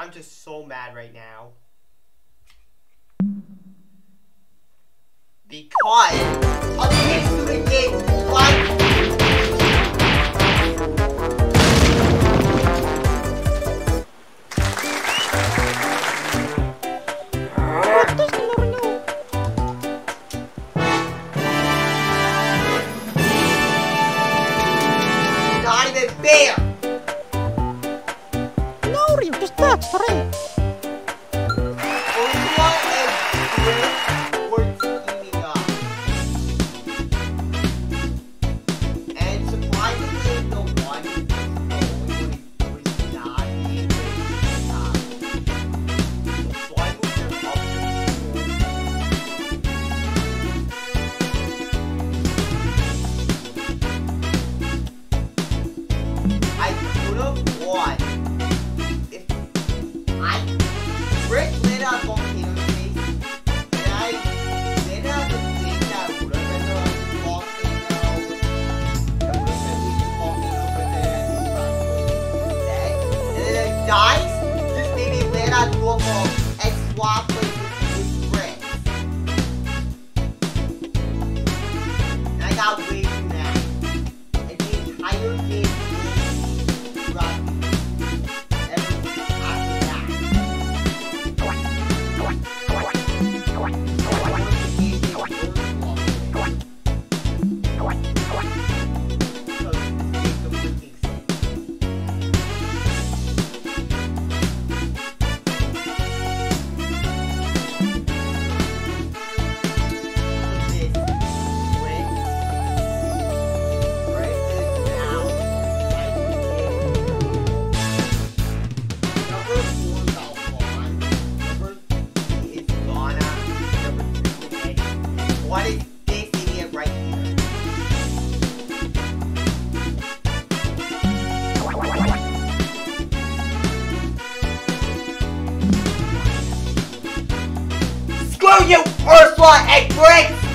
I'm just so mad right now. Because of this freaking one. Not even fair. No, just that straight. Ursula and Fritz were teaming up. And surprisingly, the one who was not being so I moved them up to I could have won if Fritz lit out volcano's face, and I lit out the thing that would have been the volcano. That would have been the volcano, but then dead. And then it dies, just maybe lit out normal and swap with Fritz. And I got way too mad. And the entire game dropped me. Everything after that. What is this idiot right here? Screw you, Ursula and Fritz!